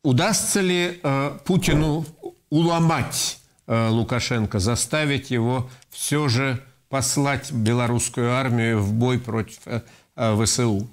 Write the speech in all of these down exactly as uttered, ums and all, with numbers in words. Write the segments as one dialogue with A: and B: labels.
A: Удастся ли э, Путину уломать э, Лукашенко, заставить его все же послать белорусскую армию в бой против э, ВСУ?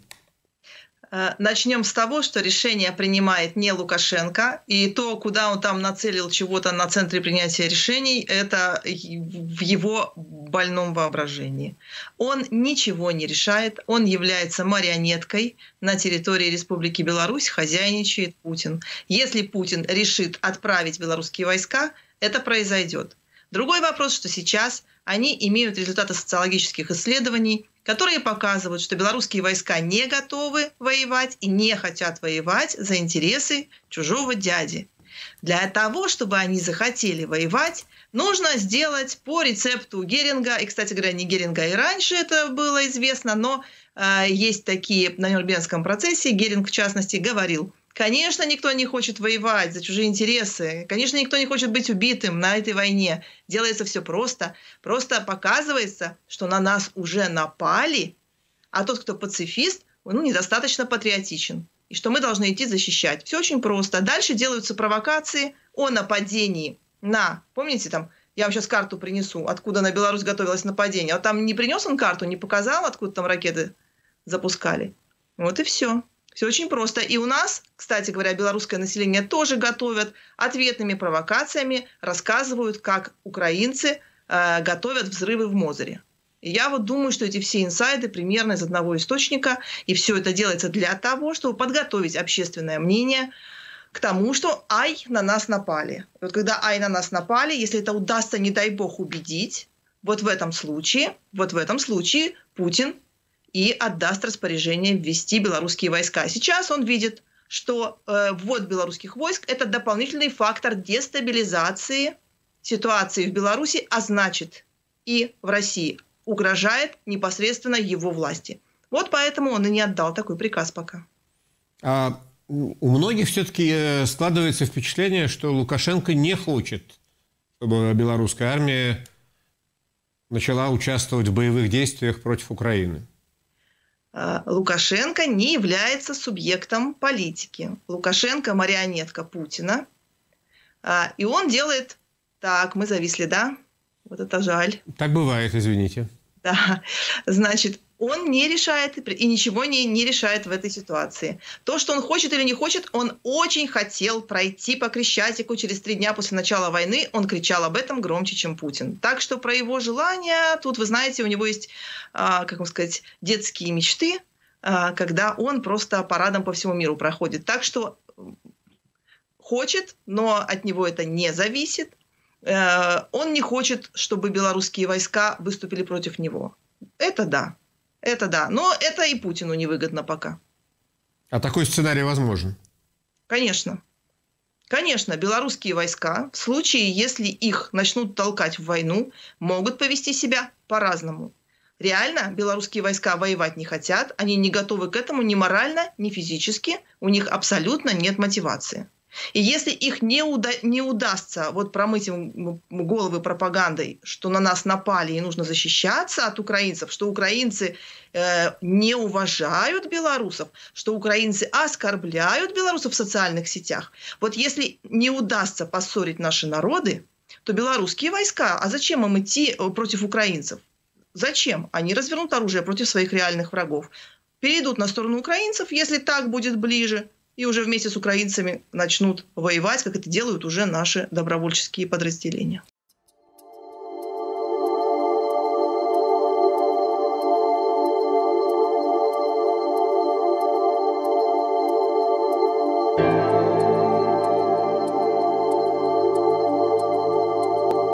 B: Начнем с того, что решение принимает не Лукашенко, и то, куда он там нацелил чего-то на центре принятия решений, это в его больном воображении. Он ничего не решает, он является марионеткой на территории Республики Беларусь, хозяйничает Путин. Если Путин решит отправить белорусские войска, это произойдет. Другой вопрос, что сейчас они имеют результаты социологических исследований, которые показывают, что белорусские войска не готовы воевать и не хотят воевать за интересы чужого дяди. Для того, чтобы они захотели воевать, нужно сделать по рецепту Геринга, и, кстати говоря, не Геринга и раньше это было известно, но э, есть такие на Нюрнбергском процессе, Геринг в частности говорил: конечно, никто не хочет воевать за чужие интересы. Конечно, никто не хочет быть убитым на этой войне. Делается все просто. Просто показывается, что на нас уже напали, а тот, кто пацифист, ну, недостаточно патриотичен. И что мы должны идти защищать. Все очень просто. Дальше делаются провокации о нападении на... Помните, там, я вам сейчас карту принесу, откуда на Беларусь готовилось нападение. А там не принес он карту, не показал, откуда там ракеты запускали. Вот и все. Все очень просто. И у нас, кстати говоря, белорусское население тоже готовят ответными провокациями, рассказывают, как украинцы э, готовят взрывы в Мозыре. И я вот думаю, что эти все инсайды примерно из одного источника, и все это делается для того, чтобы подготовить общественное мнение к тому, что ай, на нас напали. И вот когда ай, на нас напали, если это удастся, не дай бог, убедить, вот в этом случае, вот в этом случае Путин и отдаст распоряжение ввести белорусские войска. Сейчас он видит, что э, ввод белорусских войск – это дополнительный фактор дестабилизации ситуации в Беларуси, а значит и в России. Угрожает непосредственно его власти. Вот поэтому он и не отдал такой приказ пока.
A: А у многих все-таки складывается впечатление, что Лукашенко не хочет, чтобы белорусская армия начала участвовать в боевых действиях против Украины.
B: Лукашенко не является субъектом политики. Лукашенко – марионетка Путина. И он делает... Так, мы зависли, да? Вот это жаль.
A: Так бывает, извините.
B: Да, значит, он не решает и ничего не, не решает в этой ситуации. То, что он хочет или не хочет, он очень хотел пройти по Крещатику через три дня после начала войны. Он кричал об этом громче, чем Путин. Так что про его желания, тут, вы знаете, у него есть, как вам сказать, детские мечты, когда он просто парадом по всему миру проходит. Так что хочет, но от него это не зависит. Он не хочет, чтобы белорусские войска выступили против него. Это да. Это да. Но это и Путину невыгодно пока.
A: А такой сценарий возможен?
B: Конечно. Конечно, белорусские войска в случае, если их начнут толкать в войну, могут повести себя по-разному. Реально, белорусские войска воевать не хотят. Они не готовы к этому ни морально, ни физически. У них абсолютно нет мотивации. И если их не, уда не удастся вот промыть им головы пропагандой, что на нас напали и нужно защищаться от украинцев, что украинцы э, не уважают белорусов, что украинцы оскорбляют белорусов в социальных сетях, вот если не удастся поссорить наши народы, то белорусские войска, а зачем им идти против украинцев? Зачем? Они развернут оружие против своих реальных врагов. Перейдут на сторону украинцев, если так будет ближе, и уже вместе с украинцами начнут воевать, как это делают уже наши добровольческие подразделения.